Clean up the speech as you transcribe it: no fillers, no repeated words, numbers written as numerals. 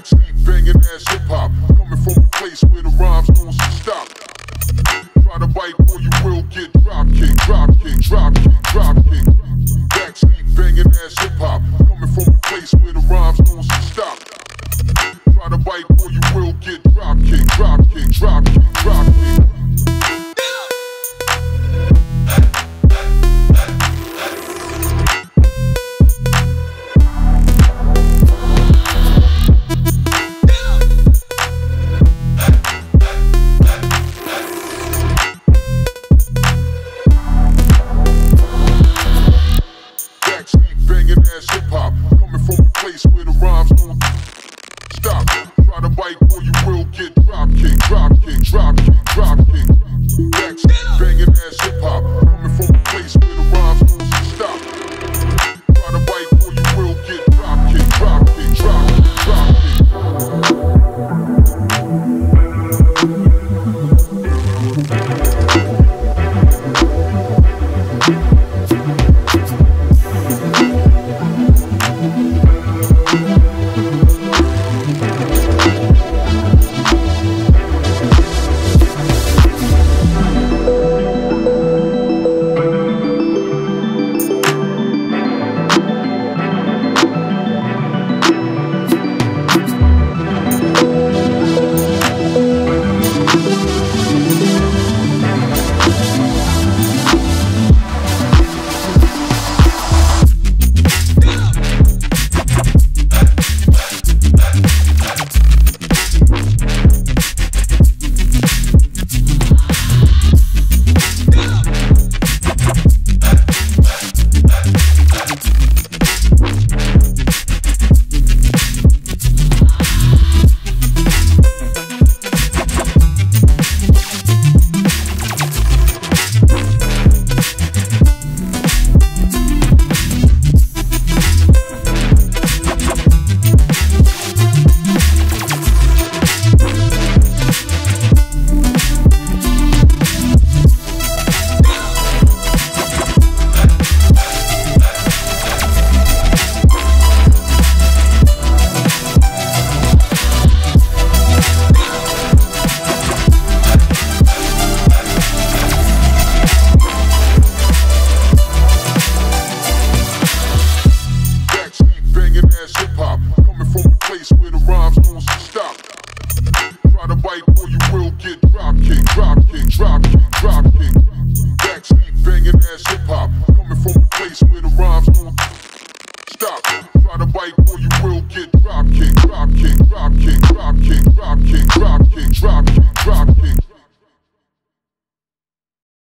Backseat banging ass hip hop, coming from a place where the rhymes don't stop. Try to bite or you will get drop kick, drop kick, drop kick, drop kick. Backseat banging ass hip hop, coming from a place where the rhymes don't